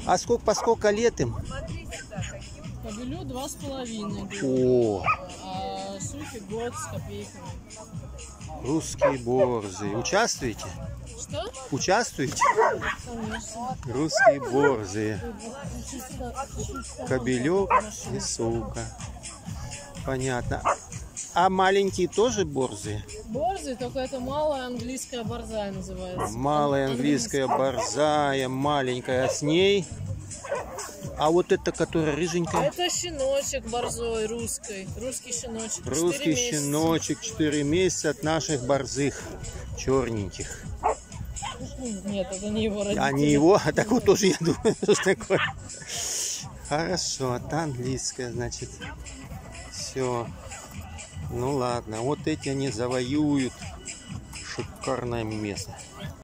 А по сколько лет им? Кобелю 2,5 года. О, А суфи год с копейками. русские борзые. Участвуете? Что? Участвуете? Конечно. Русские борзые. Кобелек и сука. Понятно. А маленькие тоже борзые? Борзый, только это малая английская борзая называется. Малая английская борзая, маленькая. А с ней? А вот это, которая рыженькая? Это щеночек борзой, русский щеночек. Русский щеночек, 4 месяца от наших борзых, черненьких. Нет, это не его родители. А не его? А так вот тоже я думаю, что такое. Хорошо, это английская, значит. Все. Ну ладно, вот эти они завоюют шикарное место.